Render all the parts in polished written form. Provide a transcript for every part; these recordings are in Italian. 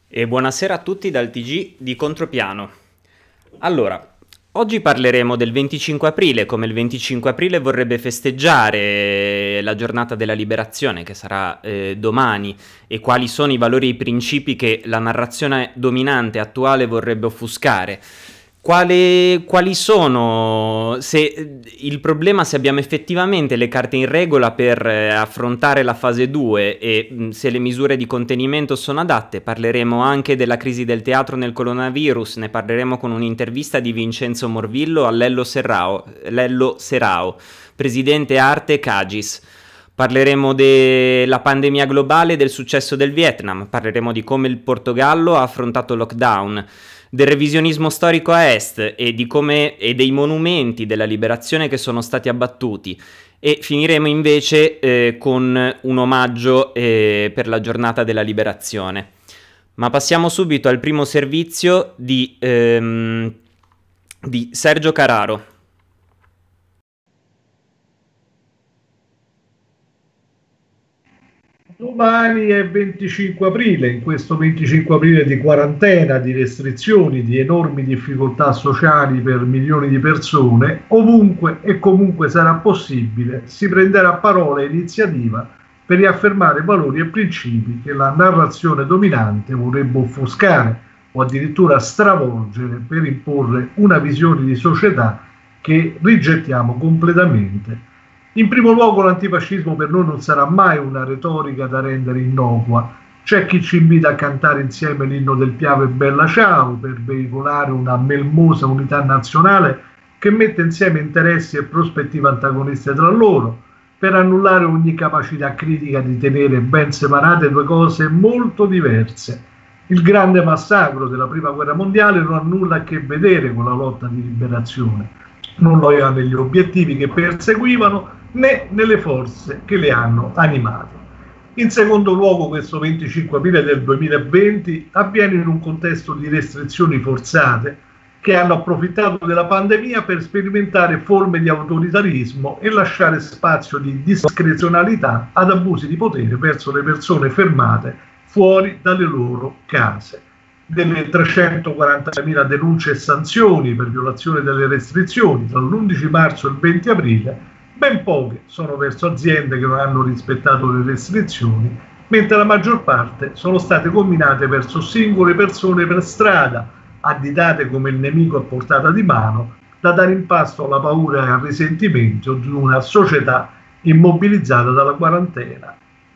E buonasera a tutti dal TG di Contropiano. Allora, oggi parleremo del 25 aprile, come il 25 aprile vorrebbe festeggiare la giornata della liberazione, che sarà domani, e quali sono i valori e i principi che la narrazione dominante attuale vorrebbe offuscare. Quali sono, se il problema, se abbiamo effettivamente le carte in regola per affrontare la fase 2 e se le misure di contenimento sono adatte. Parleremo anche della crisi del teatro nel coronavirus, ne parleremo con un'intervista di Vincenzo Morvillo a Lello Serao, presidente Arte Cagis. Parleremo della pandemia globale e del successo del Vietnam, parleremo di come il Portogallo ha affrontato il lockdown, del revisionismo storico a est e dei monumenti della liberazione che sono stati abbattuti, e finiremo invece con un omaggio per la giornata della liberazione. Ma passiamo subito al primo servizio di Sergio Cararo. Domani è 25 aprile, in questo 25 aprile di quarantena, di restrizioni, di enormi difficoltà sociali per milioni di persone, ovunque e comunque sarà possibile, si prenderà parola e iniziativa per riaffermare valori e principi che la narrazione dominante vorrebbe offuscare o addirittura stravolgere per imporre una visione di società che rigettiamo completamente. In primo luogo, l'antifascismo per noi non sarà mai una retorica da rendere innocua. C'è chi ci invita a cantare insieme l'inno del Piave Bella Ciao per veicolare una melmosa unità nazionale che mette insieme interessi e prospettive antagoniste tra loro, per annullare ogni capacità critica di tenere ben separate due cose molto diverse. Il grande massacro della Prima Guerra Mondiale non ha nulla a che vedere con la lotta di liberazione, non lo aveva negli obiettivi che perseguivano né nelle forze che le hanno animate. In secondo luogo, questo 25 aprile del 2020 avviene in un contesto di restrizioni forzate che hanno approfittato della pandemia per sperimentare forme di autoritarismo e lasciare spazio di discrezionalità ad abusi di potere verso le persone fermate fuori dalle loro case. Delle 340.000 denunce e sanzioni per violazione delle restrizioni tra l'11 marzo e il 20 aprile, ben poche sono verso aziende che non hanno rispettato le restrizioni, mentre la maggior parte sono state combinate verso singole persone per strada, additate come il nemico a portata di mano, da dare in pasto alla paura e al risentimento di una società immobilizzata dalla quarantena.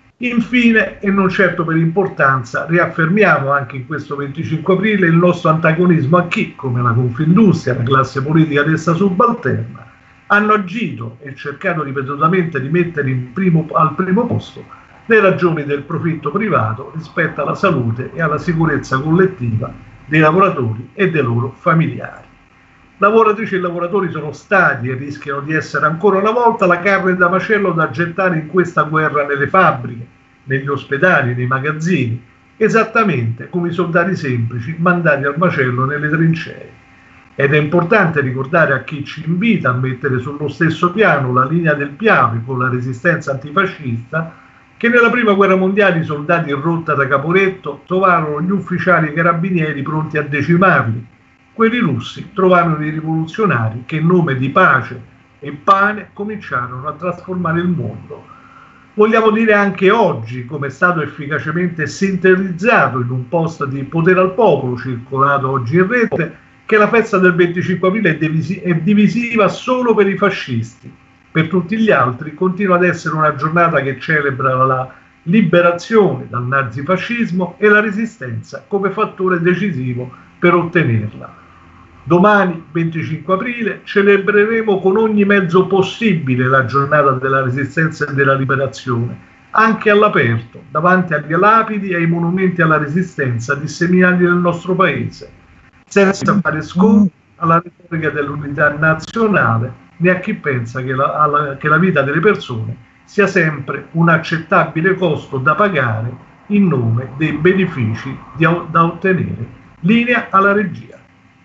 Infine, e non certo per importanza, riaffermiamo anche in questo 25 aprile il nostro antagonismo a chi, come la Confindustria e la classe politica ad essa subalterna, hanno agito e cercato ripetutamente di mettere al primo posto le ragioni del profitto privato rispetto alla salute e alla sicurezza collettiva dei lavoratori e dei loro familiari. Lavoratrici e lavoratori sono stati e rischiano di essere ancora una volta la carne da macello da gettare in questa guerra nelle fabbriche, negli ospedali, nei magazzini, esattamente come i soldati semplici mandati al macello nelle trincee. Ed è importante ricordare a chi ci invita a mettere sullo stesso piano la linea del Piave con la resistenza antifascista che nella Prima Guerra Mondiale i soldati in rotta da Caporetto trovarono gli ufficiali e carabinieri pronti a decimarli. Quelli russi trovarono i rivoluzionari che in nome di pace e pane cominciarono a trasformare il mondo. Vogliamo dire anche oggi, come è stato efficacemente sintetizzato in un post di Potere al Popolo circolato oggi in rete, che la festa del 25 aprile è divisiva solo per i fascisti. Per tutti gli altri continua ad essere una giornata che celebra la liberazione dal nazifascismo e la resistenza come fattore decisivo per ottenerla. Domani, 25 aprile, celebreremo con ogni mezzo possibile la giornata della resistenza e della liberazione, anche all'aperto, davanti alle lapidi e ai monumenti alla resistenza disseminati nel nostro paese, senza fare sconti alla retorica dell'unità nazionale né a chi pensa che la vita delle persone sia sempre un accettabile costo da pagare in nome dei benefici da ottenere. Linea alla regia.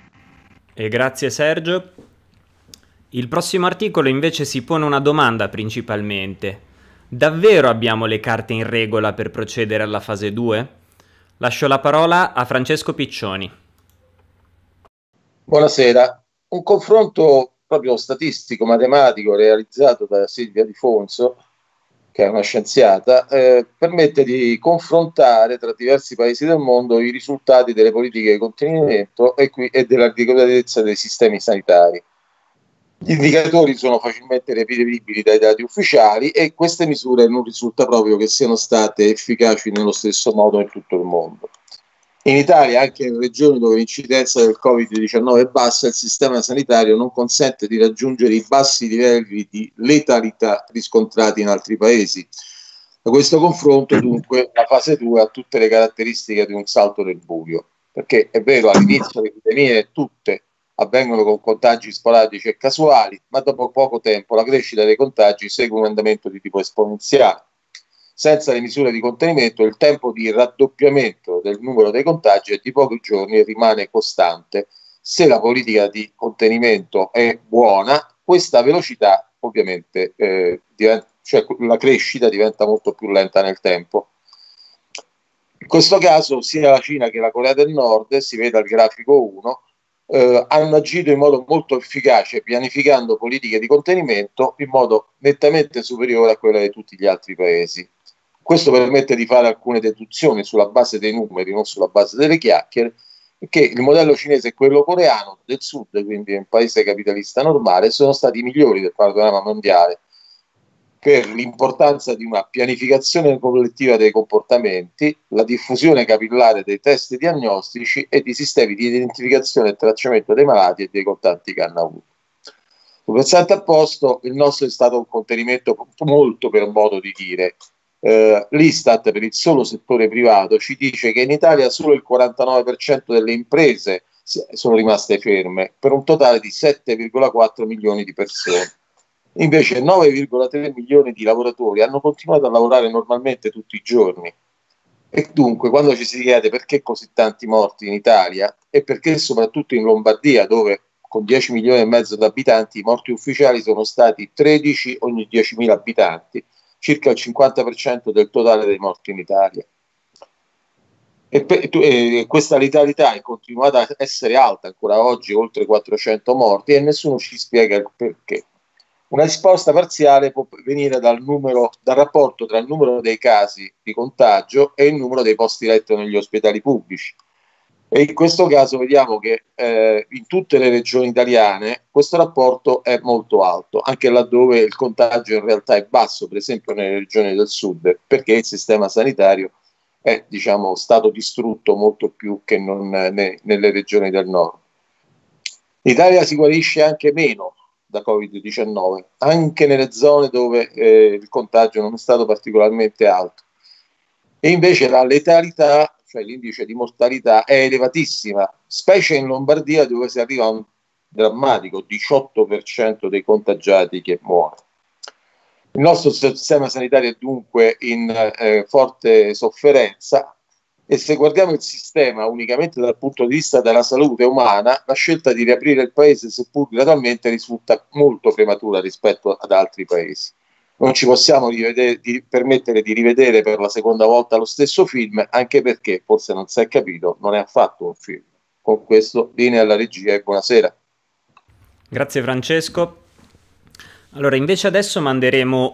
E grazie Sergio. Il prossimo articolo invece si pone una domanda principalmente. Davvero abbiamo le carte in regola per procedere alla fase 2? Lascio la parola a Francesco Piccioni. Buonasera. Un confronto proprio statistico, matematico realizzato da Silvia Di Fonso, che è una scienziata, permette di confrontare tra diversi paesi del mondo i risultati delle politiche di contenimento e dell'adeguatezza dei sistemi sanitari. Gli indicatori sono facilmente reperibili dai dati ufficiali e queste misure non risulta proprio che siano state efficaci nello stesso modo in tutto il mondo. In Italia, anche in regioni dove l'incidenza del Covid-19 è bassa, il sistema sanitario non consente di raggiungere i bassi livelli di letalità riscontrati in altri paesi. Da questo confronto, dunque, la fase 2 ha tutte le caratteristiche di un salto nel buio, perché è vero, all'inizio le epidemie tutte avvengono con contagi sporadici e casuali, ma dopo poco tempo la crescita dei contagi segue un andamento di tipo esponenziale. Senza le misure di contenimento, il tempo di raddoppiamento del numero dei contagi è di pochi giorni e rimane costante. Se la politica di contenimento è buona, questa velocità ovviamente cioè la crescita diventa molto più lenta nel tempo. In questo caso sia la Cina che la Corea del Nord, si vede al grafico 1, hanno agito in modo molto efficace pianificando politiche di contenimento in modo nettamente superiore a quella di tutti gli altri paesi. Questo permette di fare alcune deduzioni sulla base dei numeri, non sulla base delle chiacchiere, che il modello cinese e quello coreano del sud, quindi un paese capitalista normale, sono stati i migliori del panorama mondiale per l'importanza di una pianificazione collettiva dei comportamenti, la diffusione capillare dei test diagnostici e di sistemi di identificazione e tracciamento dei malati e dei contatti che hanno avuto. Sul versante opposto, il nostro è stato un contenimento molto, per modo di dire. L'Istat per il solo settore privato ci dice che in Italia solo il 49% delle imprese sono rimaste ferme, per un totale di 7,4 milioni di persone. Invece 9,3 milioni di lavoratori hanno continuato a lavorare normalmente tutti i giorni. E dunque, quando ci si chiede perché così tanti morti in Italia, e perché soprattutto in Lombardia, dove con 10 milioni e mezzo di abitanti i morti ufficiali sono stati 13 ogni 10.000 abitanti, circa il 50% del totale dei morti in Italia. E questa letalità è continuata a essere alta ancora oggi, oltre 400 morti, e nessuno ci spiega il perché. Una risposta parziale può venire dal rapporto tra il numero dei casi di contagio e il numero dei posti letto negli ospedali pubblici. E in questo caso vediamo che in tutte le regioni italiane questo rapporto è molto alto, anche laddove il contagio in realtà è basso, per esempio nelle regioni del sud, perché il sistema sanitario è, diciamo, stato distrutto molto più che non nelle regioni del nord. L'Italia si guarisce anche meno da Covid-19, anche nelle zone dove il contagio non è stato particolarmente alto. E invece la letalità, cioè l'indice di mortalità, è elevatissima, specie in Lombardia, dove si arriva a un drammatico 18% dei contagiati che muore. Il nostro sistema sanitario è dunque in forte sofferenza, e se guardiamo il sistema unicamente dal punto di vista della salute umana, la scelta di riaprire il paese, seppur gradualmente, risulta molto prematura rispetto ad altri paesi. Non ci possiamo permettere di rivedere per la seconda volta lo stesso film, anche perché, forse non si è capito, non è affatto un film. Con questo, linea alla regia e buonasera. Grazie Francesco. Allora, invece adesso manderemo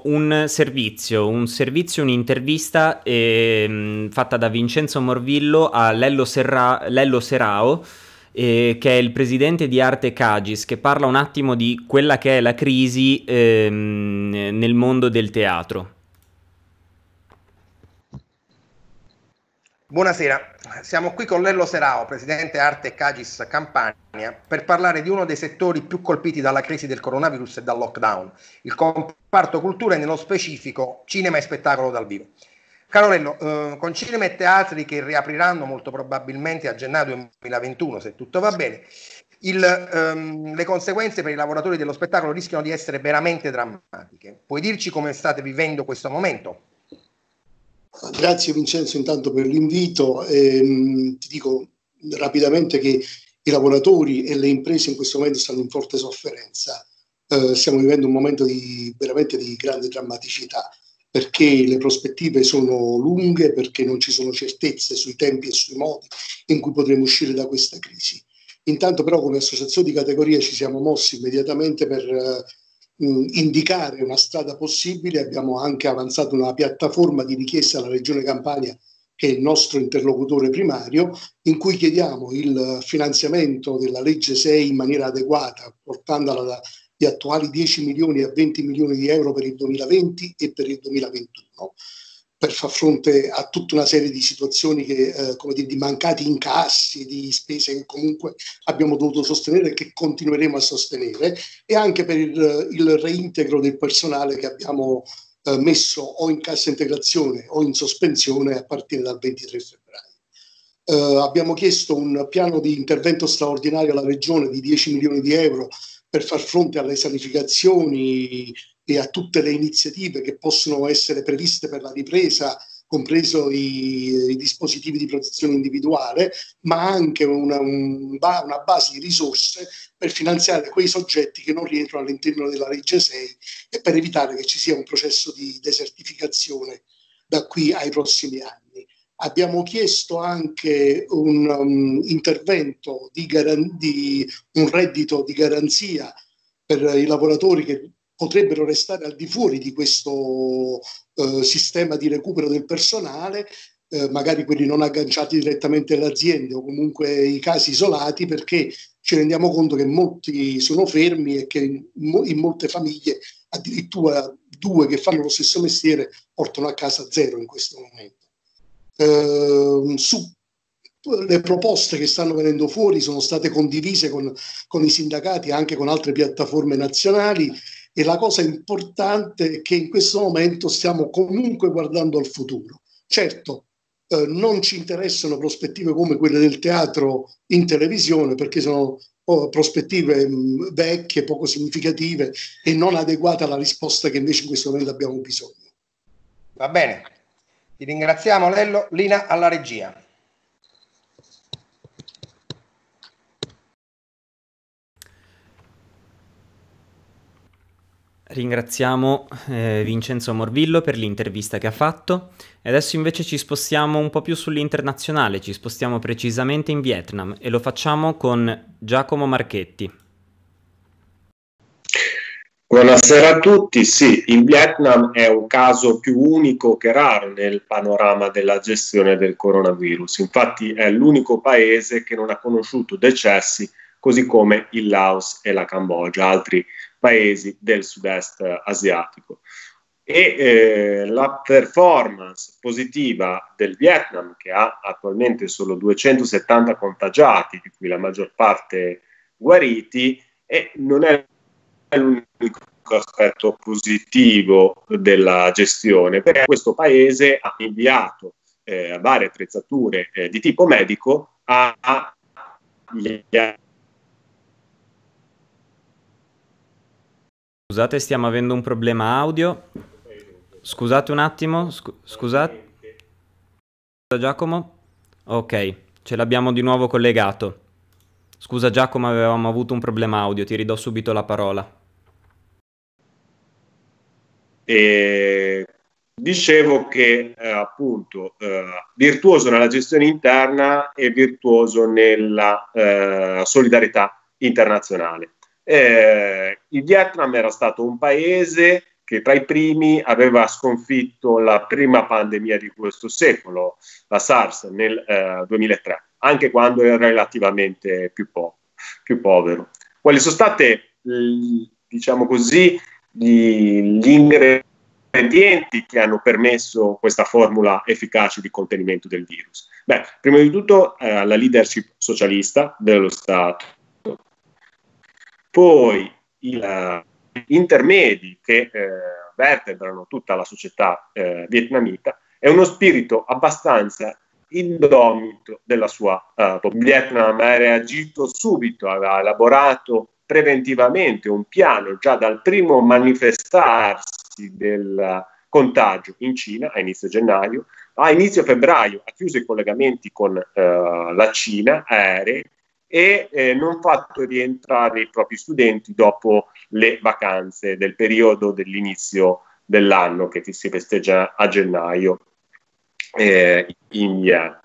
un'intervista fatta da Vincenzo Morvillo a Lello Serao, che è il presidente di Arte Cagis, che parla un attimo di quella che è la crisi nel mondo del teatro. Buonasera, siamo qui con Lello Serao, presidente Arte Cagis Campania, per parlare di uno dei settori più colpiti dalla crisi del coronavirus e dal lockdown, il comparto cultura e nello specifico cinema e spettacolo dal vivo. Caro Lello, con cinema e teatri che riapriranno molto probabilmente a gennaio 2021, se tutto va bene, le conseguenze per i lavoratori dello spettacolo rischiano di essere veramente drammatiche. Puoi dirci come state vivendo questo momento? Grazie Vincenzo intanto per l'invito. Ti dico rapidamente che i lavoratori e le imprese in questo momento stanno in forte sofferenza. Stiamo vivendo un momento veramente di grande drammaticità. perché le prospettive sono lunghe, perché non ci sono certezze sui tempi e sui modi in cui potremo uscire da questa crisi. Intanto però come associazione di categoria ci siamo mossi immediatamente per indicare una strada possibile. Abbiamo anche avanzato una piattaforma di richiesta alla Regione Campania, che è il nostro interlocutore primario, in cui chiediamo il finanziamento della legge 6 in maniera adeguata, portandola dagli attuali 10 milioni a 20 milioni di euro per il 2020 e per il 2021, per far fronte a tutta una serie di situazioni che, come dire, di mancati incassi, di spese che comunque abbiamo dovuto sostenere e che continueremo a sostenere, e anche per il reintegro del personale che abbiamo messo o in cassa integrazione o in sospensione a partire dal 23 febbraio. Abbiamo chiesto un piano di intervento straordinario alla Regione di 10 milioni di euro per far fronte alle sanificazioni e a tutte le iniziative che possono essere previste per la ripresa, compreso i dispositivi di protezione individuale, ma anche una base di risorse per finanziare quei soggetti che non rientrano all'interno della legge 6 e per evitare che ci sia un processo di desertificazione da qui ai prossimi anni. Abbiamo chiesto anche un intervento un reddito di garanzia per i lavoratori che potrebbero restare al di fuori di questo sistema di recupero del personale, magari quelli non agganciati direttamente alle aziende o comunque i casi isolati, perché ci rendiamo conto che molti sono fermi e che in molte famiglie addirittura 2 che fanno lo stesso mestiere portano a casa 0 in questo momento. Le proposte che stanno venendo fuori sono state condivise con i sindacati, anche con altre piattaforme nazionali, e la cosa importante è che in questo momento stiamo comunque guardando al futuro. Certo, non ci interessano prospettive come quelle del teatro in televisione, perché sono prospettive vecchie, poco significative e non adeguate alla risposta che invece in questo momento abbiamo bisogno. Va bene, ti ringraziamo Lello. Lina alla regia. Ringraziamo Vincenzo Morvillo per l'intervista che ha fatto e adesso invece ci spostiamo un po' più sull'internazionale, ci spostiamo precisamente in Vietnam e lo facciamo con Giacomo Marchetti. Buonasera a tutti. Sì, il Vietnam è un caso più unico che raro nel panorama della gestione del coronavirus. Infatti è l'unico paese che non ha conosciuto decessi, così come il Laos e la Cambogia, altri paesi del sud-est asiatico. E la performance positiva del Vietnam, che ha attualmente solo 270 contagiati, di cui la maggior parte guariti, e non è l'unico aspetto positivo della gestione, perché questo paese ha inviato varie attrezzature di tipo medico Scusate, stiamo avendo un problema audio. Scusate un attimo, scusate. Giacomo? Ok, ce l'abbiamo di nuovo collegato. Scusa Giacomo, avevamo avuto un problema audio, ti ridò subito la parola. Dicevo che appunto virtuoso nella gestione interna e virtuoso nella solidarietà internazionale. Il Vietnam era stato un paese che tra i primi aveva sconfitto la prima pandemia di questo secolo, la SARS, nel 2003, anche quando era relativamente più povero. Quali sono state, diciamo così, gli ingredienti che hanno permesso questa formula efficace di contenimento del virus? Beh, prima di tutto la leadership socialista dello Stato, poi gli intermedi che vertebrano tutta la società vietnamita e uno spirito abbastanza indomito della sua Vietnam ha reagito subito, aveva elaborato preventivamente un piano già dal primo manifestarsi del contagio in Cina a inizio gennaio. A inizio febbraio ha chiuso i collegamenti con la Cina aerei e non fatto rientrare i propri studenti dopo le vacanze del periodo dell'inizio dell'anno che si festeggia a gennaio in Vietnam.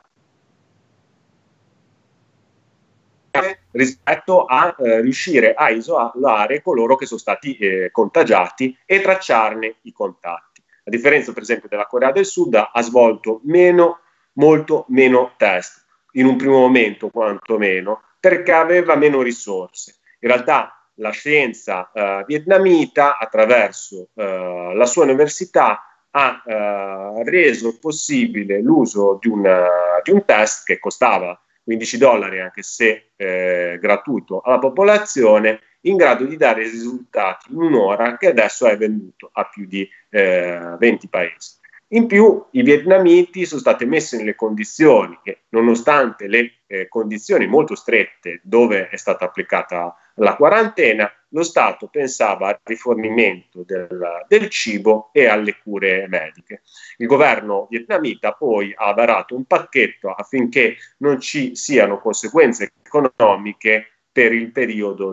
Rispetto a riuscire a isolare coloro che sono stati contagiati e tracciarne i contatti. A differenza per esempio della Corea del Sud, ha svolto molto meno test, in un primo momento quantomeno, perché aveva meno risorse. In realtà la scienza vietnamita, attraverso la sua università, ha reso possibile l'uso di un test che costava $15, anche se gratuito alla popolazione, in grado di dare risultati in un'ora, che adesso è venduto a più di 20 paesi. In più i vietnamiti sono stati messi nelle condizioni che, nonostante le condizioni molto strette dove è stata applicata la quarantena, lo Stato pensava al rifornimento del cibo e alle cure mediche. Il governo vietnamita poi ha varato un pacchetto affinché non ci siano conseguenze economiche per il periodo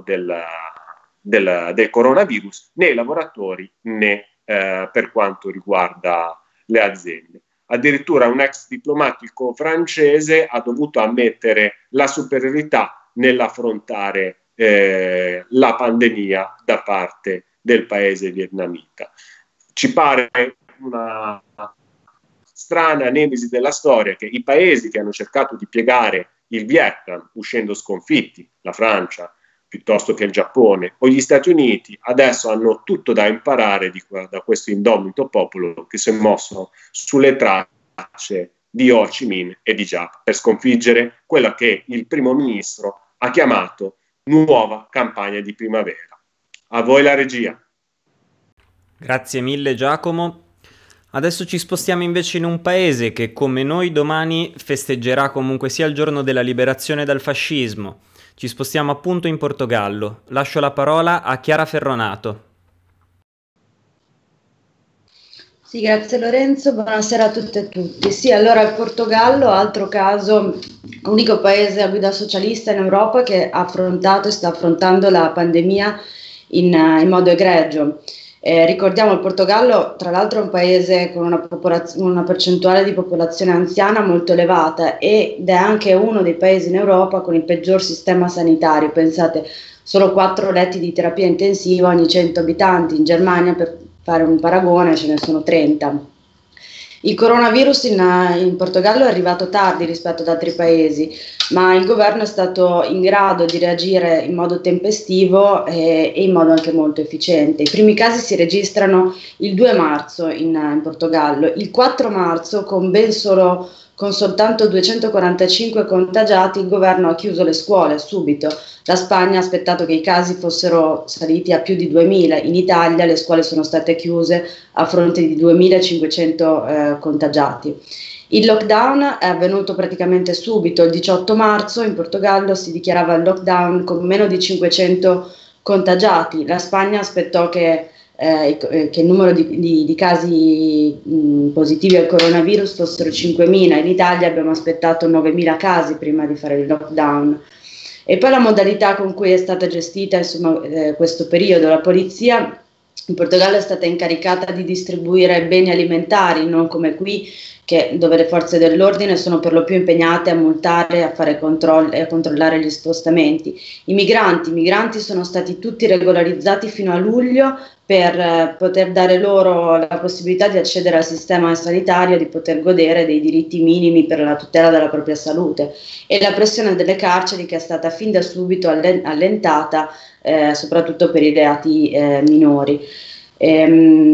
del coronavirus, né ai lavoratori né per quanto riguarda le aziende. Addirittura un ex diplomatico francese ha dovuto ammettere la superiorità nell'affrontare la pandemia da parte del paese vietnamita. Ci pare una strana nemesi della storia che i paesi che hanno cercato di piegare il Vietnam uscendo sconfitti, la Francia piuttosto che il Giappone o gli Stati Uniti, adesso hanno tutto da imparare da questo indomito popolo che si è mosso sulle tracce di Ho Chi Minh e di Giap per sconfiggere quella che il primo ministro ha chiamato nuova campagna di primavera. A voi la regia. Grazie mille Giacomo. Adesso ci spostiamo invece in un paese che come noi domani festeggerà comunque sia il giorno della liberazione dal fascismo. Ci spostiamo appunto in Portogallo. Lascio la parola a Chiara Ferronato. Sì, grazie Lorenzo, buonasera a tutte e tutti. Sì, allora il Portogallo, altro caso, unico paese a guida socialista in Europa che ha affrontato e sta affrontando la pandemia in modo egregio. Ricordiamo il Portogallo, tra l'altro, è un paese con una percentuale di popolazione anziana molto elevata ed è anche uno dei paesi in Europa con il peggior sistema sanitario. Pensate, solo 4 letti di terapia intensiva ogni 100 abitanti. In Germania, per fare un paragone, ce ne sono 30. Il coronavirus in Portogallo è arrivato tardi rispetto ad altri paesi, ma il governo è stato in grado di reagire in modo tempestivo e in modo anche molto efficiente. I primi casi si registrano il 2 marzo in Portogallo, il 4 marzo con soltanto 245 contagiati il governo ha chiuso le scuole subito. La Spagna ha aspettato che i casi fossero saliti a più di 2000, in Italia le scuole sono state chiuse a fronte di 2500 contagiati. Il lockdown è avvenuto praticamente subito, il 18 marzo in Portogallo si dichiarava il lockdown con meno di 500 contagiati. La Spagna aspettò che il numero di casi positivi al coronavirus fossero 5.000, in Italia abbiamo aspettato 9.000 casi prima di fare il lockdown. E poi la modalità con cui è stata gestita questo periodo, la polizia in Portogallo è stata incaricata di distribuire beni alimentari, non come qui dove le forze dell'ordine sono per lo più impegnate a multare, a fare controlli e a controllare gli spostamenti. I migranti sono stati tutti regolarizzati fino a luglio per poter dare loro la possibilità di accedere al sistema sanitario, di poter godere dei diritti minimi per la tutela della propria salute, e la pressione delle carceri che è stata fin da subito allentata, soprattutto per i reati minori. A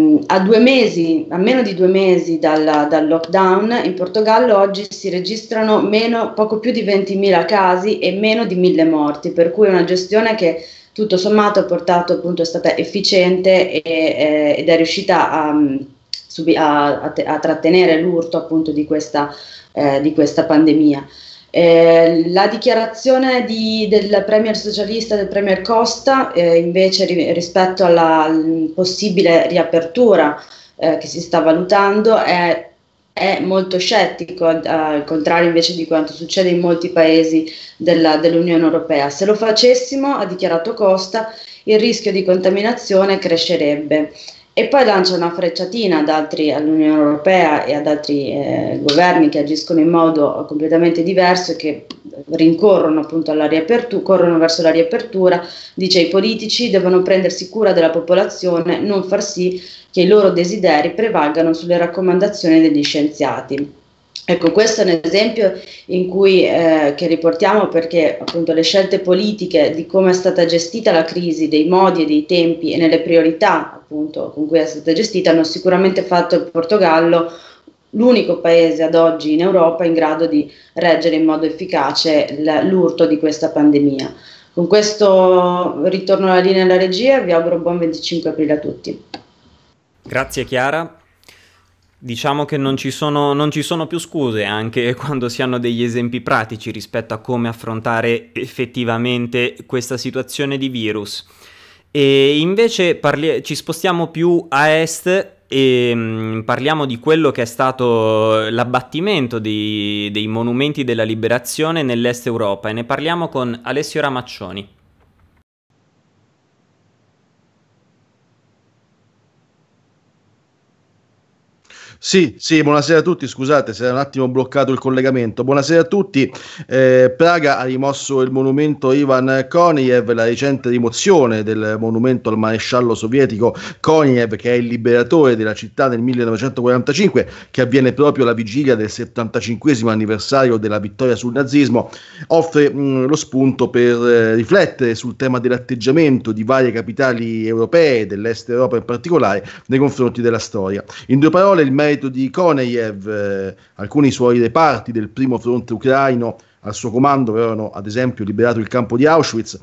meno di 2 mesi dal lockdown in Portogallo oggi si registrano poco più di 20.000 casi e meno di 1.000 morti, per cui è una gestione che tutto sommato è stata efficiente ed è riuscita a trattenere l'urto appunto di questa pandemia. La dichiarazione del premier socialista, del premier Costa, invece rispetto alla possibile riapertura che si sta valutando è molto scettico, al contrario invece di quanto succede in molti paesi dell'Unione Europea. Se lo facessimo, ha dichiarato Costa, il rischio di contaminazione crescerebbe. e poi lancia una frecciatina all'Unione Europea e ad altri governi che agiscono in modo completamente diverso e che rincorrono appunto corrono verso la riapertura. Dice: i politici devono prendersi cura della popolazione, non far sì che i loro desideri prevalgano sulle raccomandazioni degli scienziati. Ecco, questo è un esempio in cui, che riportiamo perché appunto le scelte politiche di come è stata gestita la crisi, dei modi e dei tempi e nelle priorità appunto con cui è stata gestita, hanno sicuramente fatto il Portogallo l'unico paese ad oggi in Europa in grado di reggere in modo efficace l'urto di questa pandemia. Con questo ritorno alla linea della regia e vi auguro buon 25 aprile a tutti. Grazie Chiara. Diciamo che non ci sono più scuse anche quando si hanno degli esempi pratici rispetto a come affrontare effettivamente questa situazione di virus. E invece ci spostiamo più a est e parliamo di quello che è stato l'abbattimento dei monumenti della liberazione nell'est Europa, e ne parliamo con Alessio Ramaccioni. Sì, buonasera a tutti, scusate se era un attimo bloccato il collegamento. Buonasera a tutti. Praga ha rimosso il monumento Ivan Konev, la recente rimozione del monumento al maresciallo sovietico Konev, che è il liberatore della città nel 1945, che avviene proprio alla vigilia del 75esimo anniversario della vittoria sul nazismo, offre lo spunto per riflettere sul tema dell'atteggiamento di varie capitali europee, dell'est Europa in particolare, nei confronti della storia. In due parole, il merito di Konev, alcuni suoi reparti del primo fronte ucraino al suo comando avevano ad esempio liberato il campo di Auschwitz,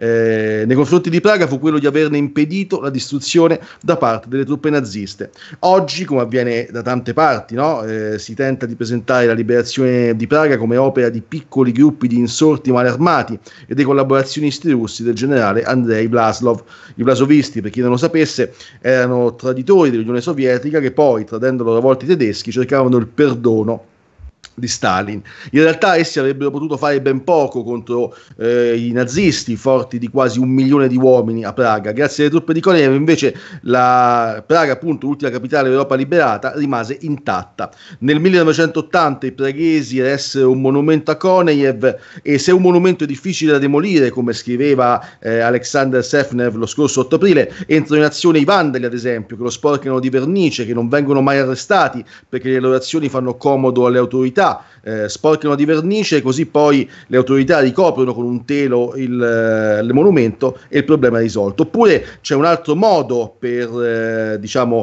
nei confronti di Praga fu quello di averne impedito la distruzione da parte delle truppe naziste. Oggi, come avviene da tante parti, si tenta di presentare la liberazione di Praga come opera di piccoli gruppi di insorti male armati e dei collaborazionisti russi del generale Andrei Vlaslov. I vlasovisti, per chi non lo sapesse, erano traditori dell'Unione Sovietica che poi, tradendo a loro volta i tedeschi, cercavano il perdono di Stalin. In realtà essi avrebbero potuto fare ben poco contro i nazisti, forti di quasi 1 milione di uomini a Praga. Grazie alle truppe di Konev invece la Praga, appunto l'ultima capitale d'Europa liberata, rimase intatta. Nel 1980 i praghesi eressero un monumento a Konev, e se un monumento è difficile da demolire, come scriveva Alexander Sefnev lo scorso 8 aprile, entrano in azione i vandali, ad esempio, che lo sporcano di vernice, che non vengono mai arrestati perché le loro azioni fanno comodo alle autorità, sporcano di vernice, così poi le autorità ricoprono con un telo il monumento e il problema è risolto. Oppure c'è un altro modo per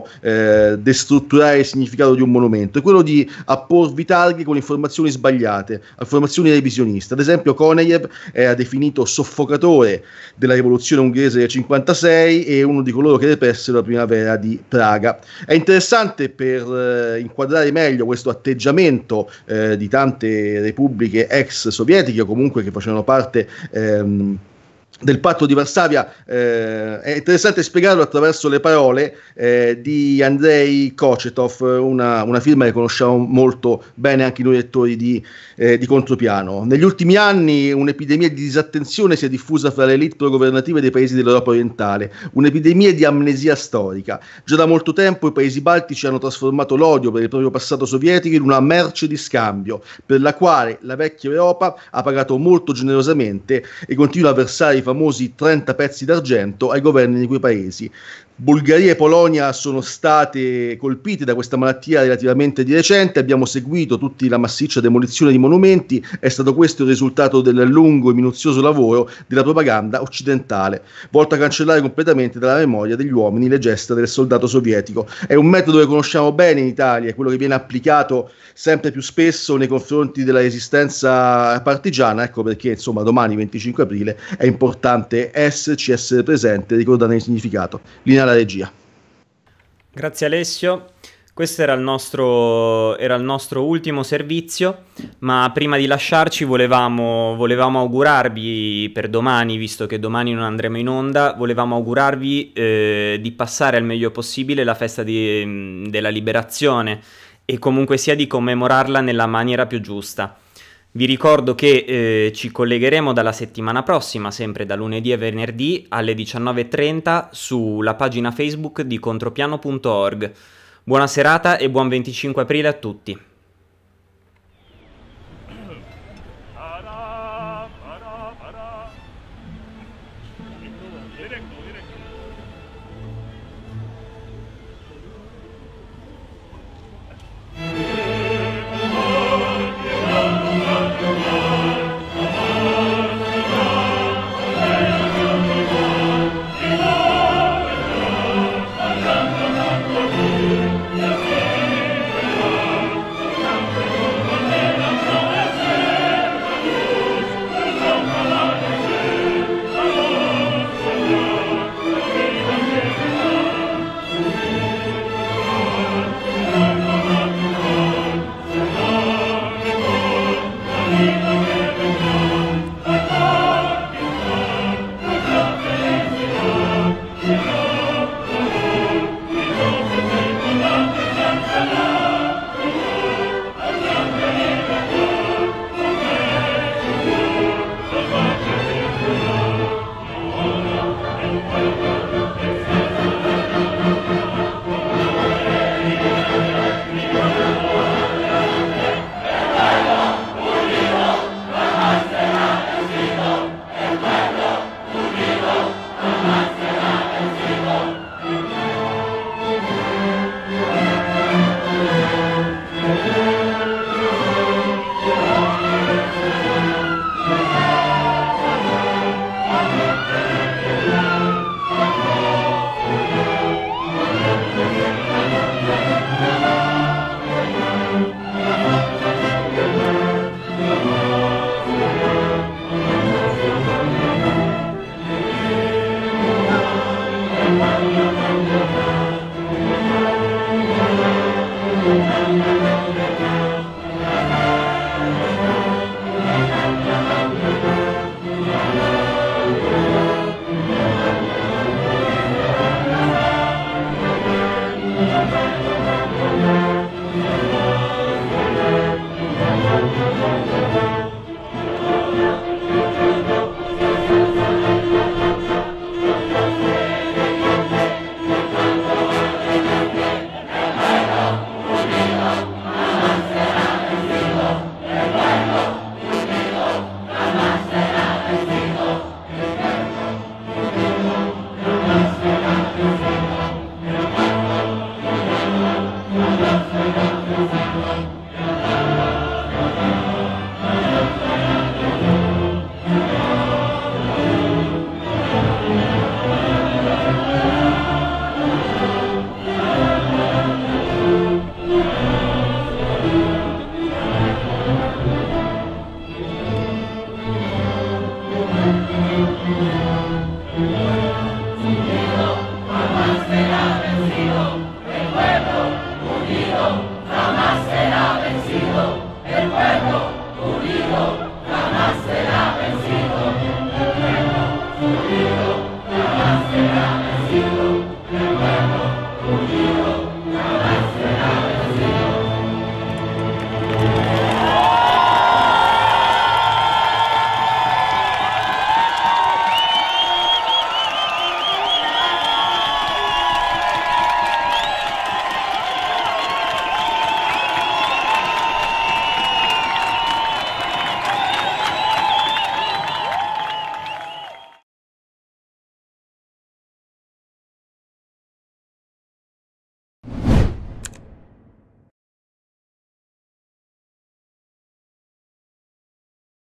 destrutturare il significato di un monumento, è quello di apporvi targhi con informazioni sbagliate, informazioni revisioniste. Ad esempio Konev era definito soffocatore della rivoluzione ungherese del 56 e uno di coloro che repressero la primavera di Praga. È interessante per inquadrare meglio questo atteggiamento di tante repubbliche ex sovietiche o comunque che facevano parte del patto di Varsavia. È interessante spiegarlo attraverso le parole di Andrei Kochetov, una firma che conosciamo molto bene anche noi lettori di Contropiano. Negli ultimi anni un'epidemia di disattenzione si è diffusa fra le elite progovernative dei paesi dell'Europa orientale, un'epidemia di amnesia storica. Già da molto tempo i paesi baltici hanno trasformato l'odio per il proprio passato sovietico in una merce di scambio, per la quale la vecchia Europa ha pagato molto generosamente e continua a versare i famosi 30 pezzi d'argento ai governi di quei paesi. Bulgaria e Polonia sono state colpite da questa malattia relativamente di recente, abbiamo seguito tutti la massiccia demolizione di monumenti, è stato questo il risultato del lungo e minuzioso lavoro della propaganda occidentale, volto a cancellare completamente dalla memoria degli uomini le gesta del soldato sovietico. È un metodo che conosciamo bene in Italia, è quello che viene applicato sempre più spesso nei confronti della resistenza partigiana, ecco perché insomma domani 25 aprile è importante esserci, essere presente e ricordarne il significato. Linea alla regia. Grazie Alessio. Questo era il nostro ultimo servizio, ma prima di lasciarci volevamo augurarvi per domani, visto che domani non andremo in onda, volevamo augurarvi di passare al meglio possibile la festa della liberazione e comunque sia di commemorarla nella maniera più giusta. Vi ricordo che ci collegheremo dalla settimana prossima, sempre da lunedì e venerdì alle 19:30 sulla pagina Facebook di contropiano.org. Buona serata e buon 25 aprile a tutti.